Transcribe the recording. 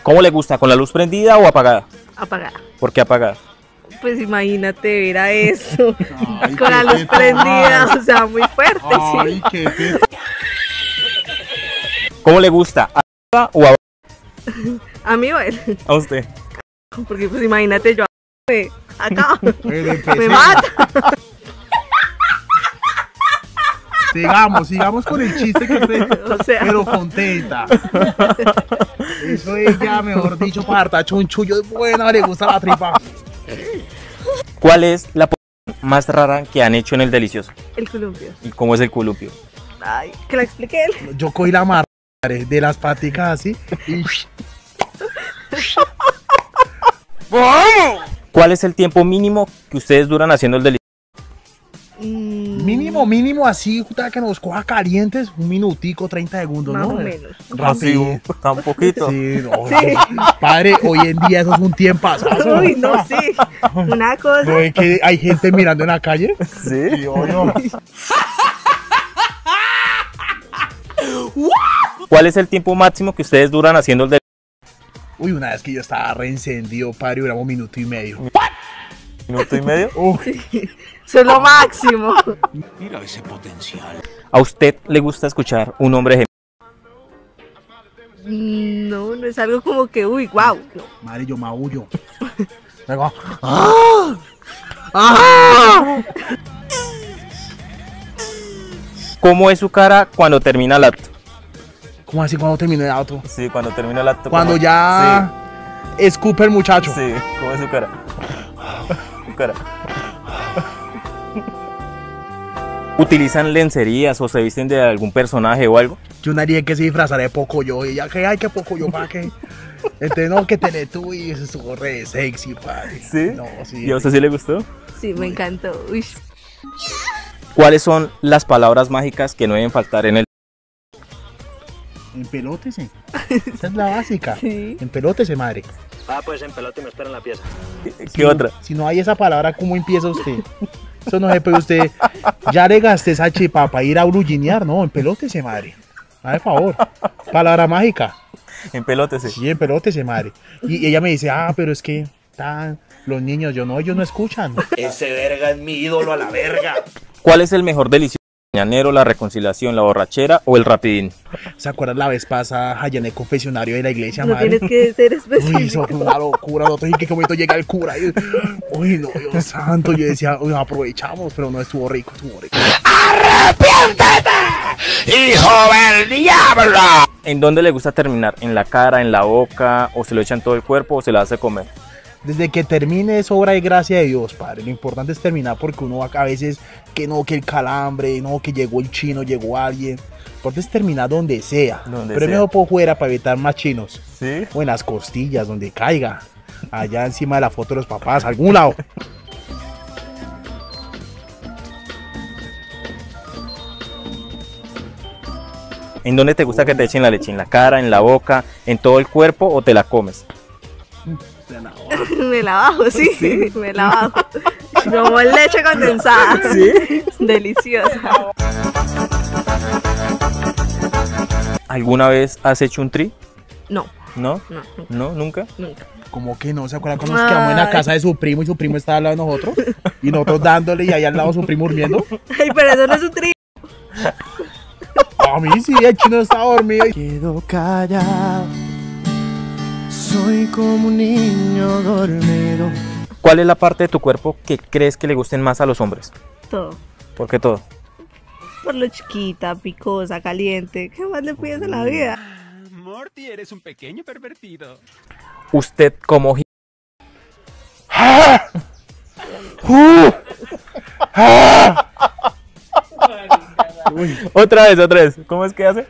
¿Cómo le gusta? ¿Con la luz prendida o apagada? Apagada. ¿Por qué apagada? Pues imagínate ver a eso. Ay, Con la luz prendida, o sea, muy fuerte, Ay, sí. qué te... ¿Cómo le gusta? ¿Arriba o abajo? A mí o a él. A usted. Porque pues imagínate yo acá. Bueno, Me empecemos. mata. Sigamos con el chiste que usted... O sea, Pero contenta. Eso es ya, mejor dicho, parta chunchullo es buena, le gusta la tripa. ¿Cuál es la posición más rara que han hecho en el delicioso? el columpio. ¿Y cómo es el columpio? Ay, que la explique él. Yo cogí la marra de las paticas así y... ¿Cuál es el tiempo mínimo que ustedes duran haciendo el delicioso? Mínimo así, puta, que nos coja calientes, un minutico, 30 segundos, Más ¿no? o menos. Rápido. Tan poquito. Sí, no, Sí. padre, hoy en día eso es un tiempazo. Uy, no, sí. Una cosa. ¿No es que hay gente mirando en la calle? Sí. Sí, obvio. ¿Cuál es el tiempo máximo que ustedes duran haciendo el delicioso? Uy, una vez que yo estaba reencendido, padre, duramos un minuto y medio. ¿Minuto y medio? Eso es lo máximo. Mira ese potencial. ¿A usted le gusta escuchar un hombre gemido? No, no es algo como que, uy, wow. No. Madre, yo maullo. Luego, ¡ah! ¡Ah! ¿Cómo es su cara cuando termina el acto? ¿Cómo así cuando termino el auto? Sí, cuando termina el acto. Cuando ¿cómo? ya escupe el muchacho. Sí, sí. ¿Cómo es su cara? Su cara. ¿Utilizan lencerías o se visten de algún personaje o algo? Yo nadie que se disfrazara de Pocoyo. Y ella, que ay, que Pocoyo, ¿para qué? Entonces, no, que tenés tú y eso estuvo re sexy, padre. ¿Sí? No, sí. ¿Y a usted sí le gustó? Sí, me encantó. Uy. ¿Cuáles son las palabras mágicas que no deben faltar en el... Empelótese. Esa es la básica. Sí. Empelótese, madre. Ah, pues en pelota y me espera en la pieza. ¿Qué otra? Si no hay esa palabra, ¿cómo empieza usted? Eso no se puede usted. Ya le gasté esa chipa para ir a brujinear, no, empelótese, madre. Por favor. Palabra mágica. Empelótese. Sí, empelótese, madre. Y ella me dice, pero es que los niños, ellos no escuchan. Ese verga es mi ídolo a la verga. ¿Cuál es el mejor delicioso? ¿El mañanero, la reconciliación, la borrachera o el rapidín? ¿Se acuerdan la vez pasada allá en el confesionario de la iglesia, No madre? tienes que ser Uy, específico. eso fue una locura. Nosotros en qué momento llega el cura. Uy, no, Dios santo. Yo decía, uy, aprovechamos, pero no estuvo rico, estuvo rico. ¡Hijo del diablo! ¿En dónde le gusta terminar? ¿En la cara, en la boca, o se lo echan todo el cuerpo o se lo hace comer? Desde que termine es obra de gracia de Dios, padre. Lo importante es terminar porque uno a veces que no, que el calambre, no, que llegó el chino, llegó alguien. Lo importante es terminar donde sea. Donde Pero es sea. mejor por fuera para evitar más chinos. ¿Sí? O en las costillas, donde caiga. Allá encima de la foto de los papás, algún lado. ¿En dónde te gusta que te echen la leche? ¿En la cara, en la boca, en todo el cuerpo o te la comes? Me la bajo, sí. Me la bajo. Como leche condensada. ¿Sí? Deliciosa. ¿Alguna vez has hecho un tri? No, ¿No? no, no, ¿No? ¿Nunca? nunca. Como que no, ¿se acuerdan cuando nos quedamos en la casa de su primo y su primo estaba al lado de nosotros? Y nosotros dándole y ahí al lado su primo durmiendo. Ay, pero eso no es un tri. A mí sí, el chino estaba dormido. Quedo callado, soy como un niño dormido. ¿Cuál es la parte de tu cuerpo que crees que le gusten más a los hombres? Todo. ¿Por qué todo? Por lo chiquita, picosa, caliente. ¿Qué más le pides en la vida? Morty, eres un pequeño pervertido. Usted como... Otra vez. ¿Cómo es que hace?